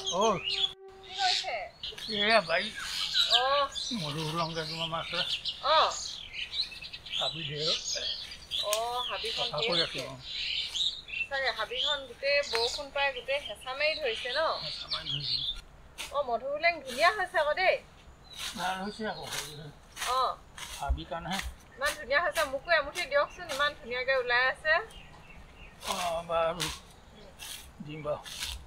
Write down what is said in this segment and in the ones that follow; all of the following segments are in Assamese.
Oh, কি কৰিছে? এয়া বাই মধুসোলংকে তোমাৰ মাছ হাবি ধেৰ হাবিখন চাফা কৰি আছোঁ। চাগে হাবিখন গোটেই বৰষুণ পাই গোটেই হেঁচা মাৰি ধৰিছে ন? মধুসোলেং ধুনীয়া হৈছে আকৌ দেই। ভাল হৈছে আকৌ হাবি কাৰণেহে ইমান ধুনীয়া হৈছে। মোকো এমুঠি দিয়কচোন, ইমান ধুনীয়াকৈ ওলাই আছে। বাৰু দিম বাৰু।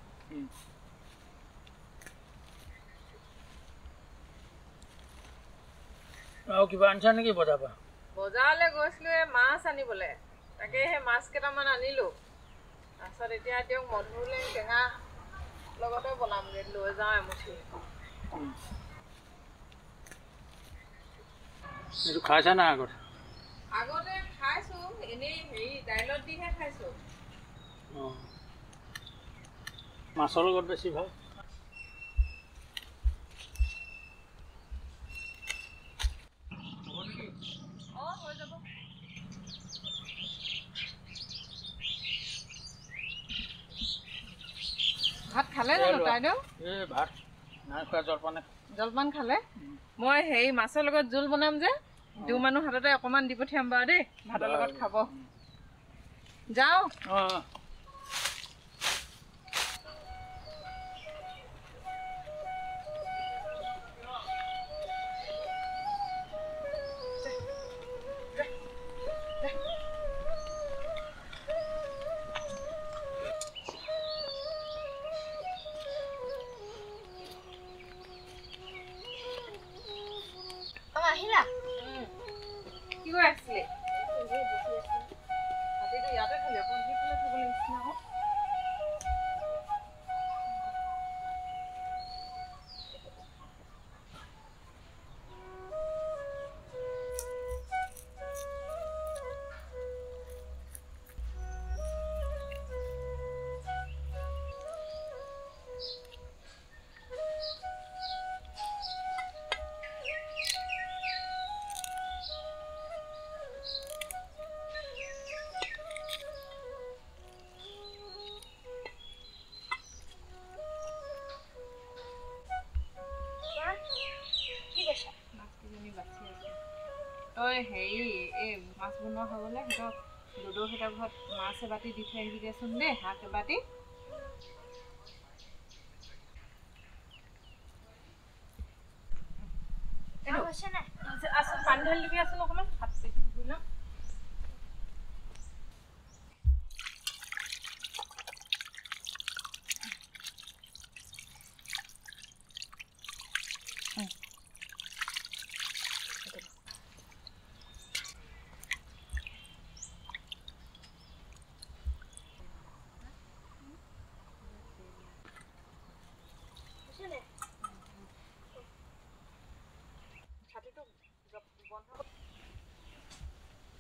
আৰু কিবা আনিছা নেকি বজাৰৰ পৰা? বজাৰলৈ গৈছিলোঁ মাছ আনিবলৈ, তাকে সেই মাছ কেইটামান আনিলোঁ। তাৰপিছত এতিয়া দিয়ক মধুসোলেং টেঙা লগতে বনামগৈ, লৈ যাওঁ এমুঠি। এইটো খাইছা নাই আগত? আগতে খাইছোঁ, এনেই দাইলত দিহে খাইছোঁ। মাছৰ লগত বেছি ভাল। হৈ যাব। ভাত খালে জানো তাইদেউ? ভাত নাই খোৱা, জলপান খালে। মই মাছৰ লগত জোল বনাম যে, দিও মানুহ হাততে অকণমান দি পঠিয়াম বাৰু দেই, ভাতৰ লগত খাব। যাওঁ। আহিলা? কি কৰি আছিলে? হাতীটো ইয়াতে খালি, অকণ সেইফালে থ'ব লাগিছিলে আকৌ। তই মাছ বনোৱা হৈ গ'লে সিহঁতক দুদৌহঁতৰ ঘৰত মাছ এবাতি দি থৈ আহিবিগেচোন দেই, শাক এবাতি। পানী ঢালি দিবি আছোন অকণমান, ভাত বেছি ধুই লওঁ। ছাতিটো বন্ধ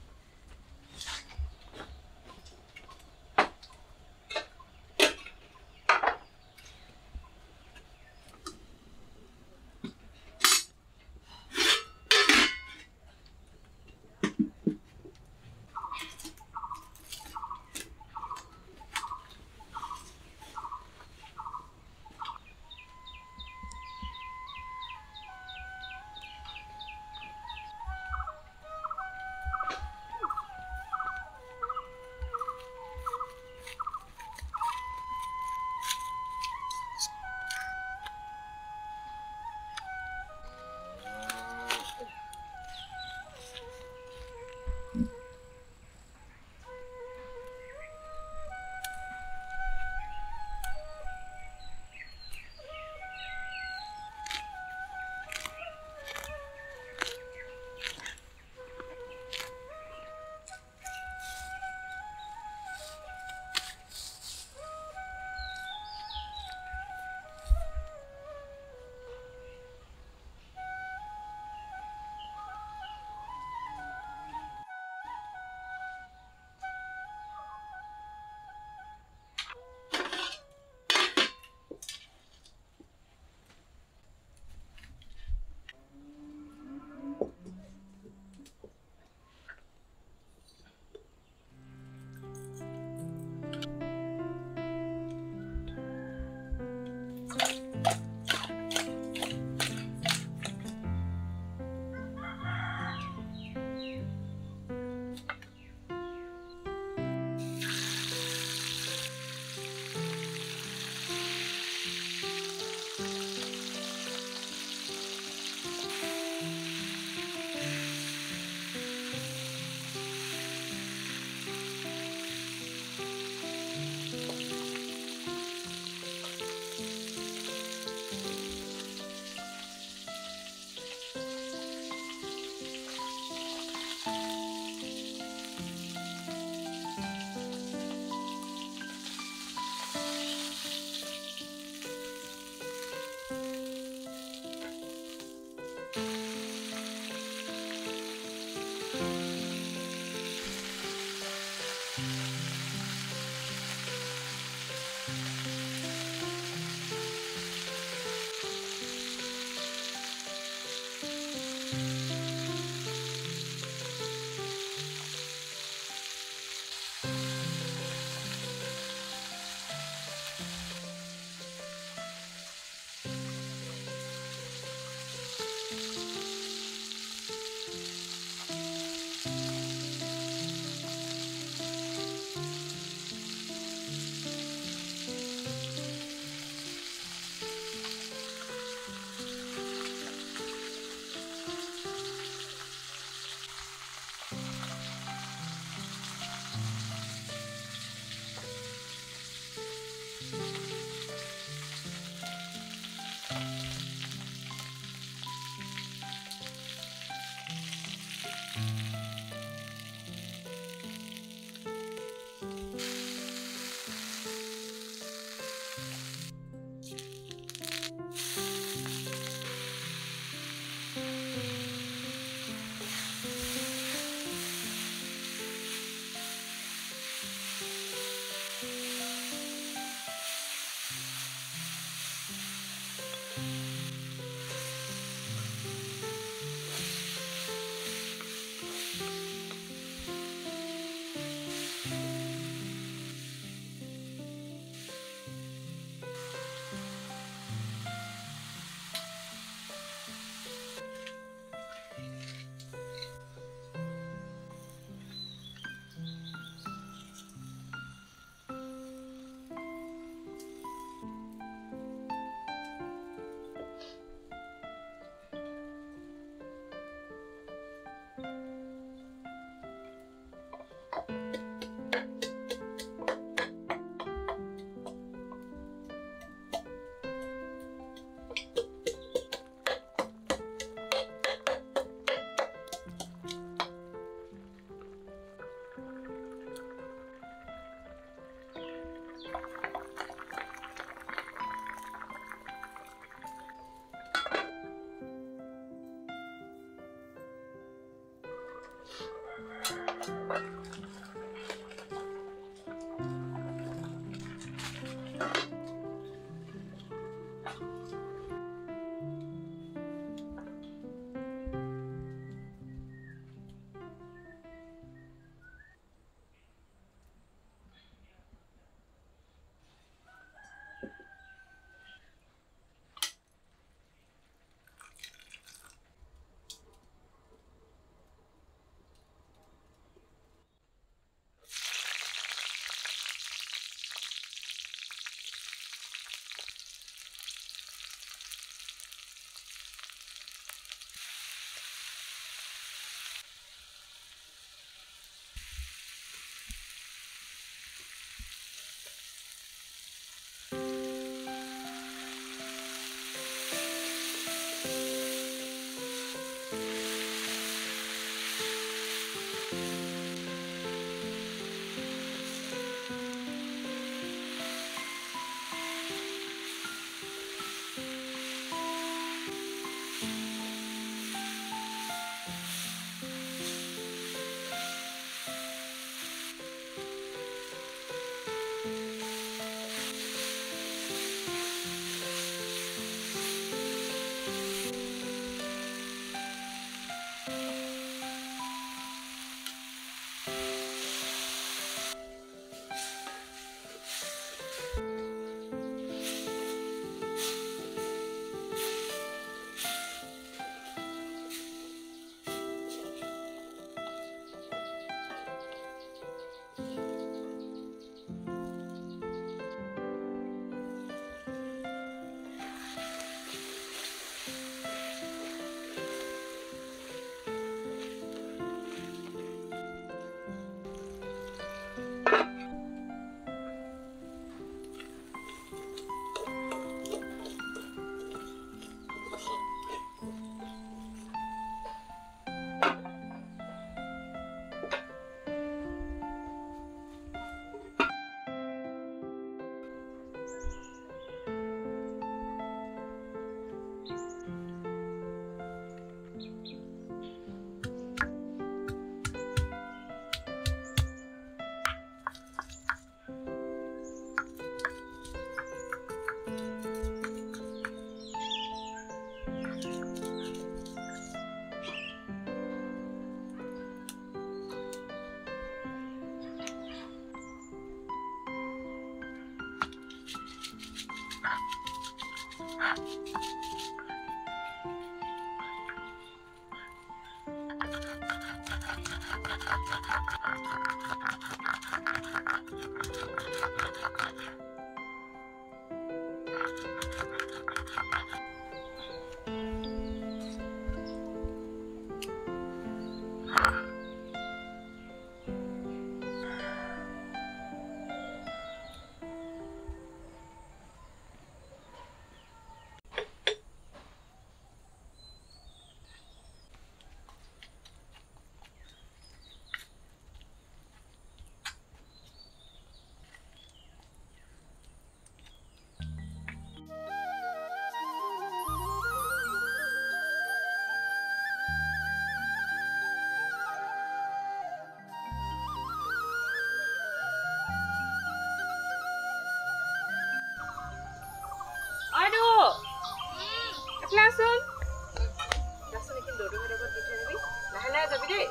Aduh. Langsung. Langsung bikin dodol dapat bikin ni. Nah, tapi deh.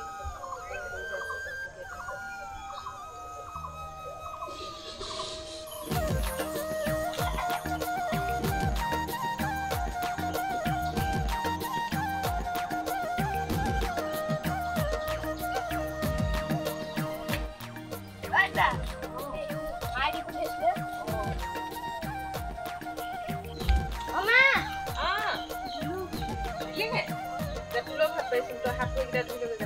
Ada. Mari boleh sudah. Mama. Ini. Dah pulang habis itu hak kita dulu.